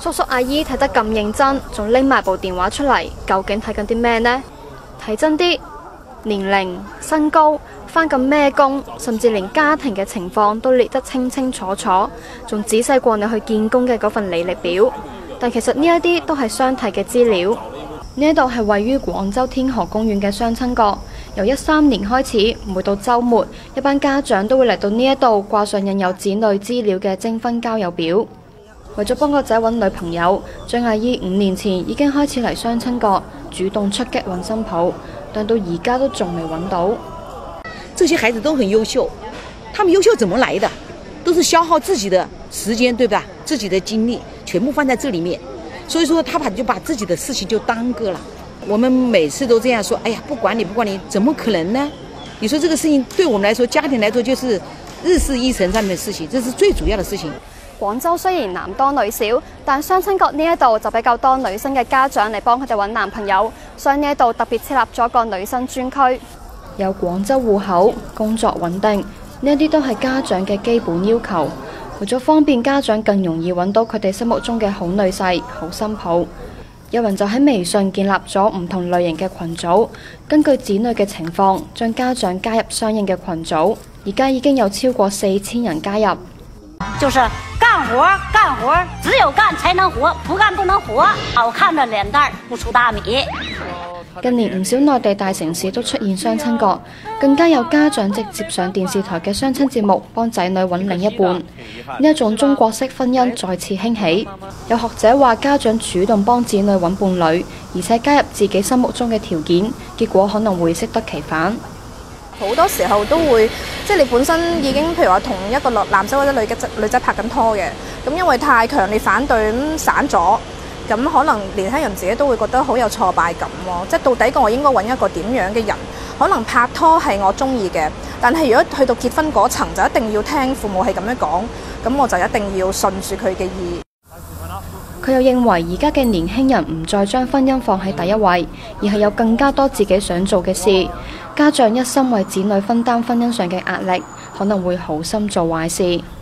叔叔阿姨睇得咁認真，仲拎埋部電話出嚟，究竟睇緊啲咩呢？睇真啲，年齡、身高、返緊咩工，甚至連家庭嘅情況都列得清清楚楚，仲仔細過你去見工嘅嗰份履歷表。但其實呢一啲都係相睇嘅資料。呢一度係位於廣州天河公園嘅相親角。由13年開始，每到週末，一班家長都會嚟到呢一度掛上印有子女資料嘅徵婚交友表。為咗幫個仔揾女朋友，張阿姨5年前已經開始嚟相親角，主動出擊揾新抱，但到而家都仲未揾到。 這些孩子都很優秀，他們優秀怎麼來的？都是消耗自己的時間，對吧？自己的精力全部放在這裡面，所以說他就把自己的事情就耽擱了。我們每次都這樣說，哎呀，不管你，怎麼可能呢？你說這個事情對我們來說，家庭來說就是日事一成上面的事情，這是最主要的事情。 廣州雖然男多女少，但相親角呢一度就比較多女生嘅家長嚟幫佢哋揾男朋友，所以呢一度特別設立咗個女生專區。有廣州戶口、工作穩定，呢一啲都係家長嘅基本要求。為咗方便家長更容易揾到佢哋心目中嘅好女婿、好新抱，有人就喺微信建立咗唔同類型嘅群組，根據子女嘅情況，將家長加入相應嘅群組。而家已經有超過4000人加入。 就是幹活，只有幹才能活，不幹不能活。好看的臉蛋不出大米。 近年唔少內地大城市都出現相親角，更加有家長直接上電視台嘅相親節目，幫仔女揾另一半。呢一種中國式婚姻再次興起。有學者話，家長主動幫子女揾伴侶，而且加入自己心目中嘅條件，結果可能會適得其反。 好多時候都會，即係你本身已經譬如話同一個男仔或者女仔拍緊拖嘅，咁因為太強烈反對咁散咗，咁可能年輕人自己都會覺得好有挫敗感喎。即係到底我應該揾一個點樣嘅人？可能拍拖係我中意嘅，但係如果去到結婚嗰層就一定要聽父母係咁樣講，咁我就一定要順住佢嘅意。 佢又認為而家嘅年輕人唔再將婚姻放喺第一位，而係有更加多自己想做嘅事。家長一心為子女分擔婚姻上嘅壓力，可能會好心做壞事。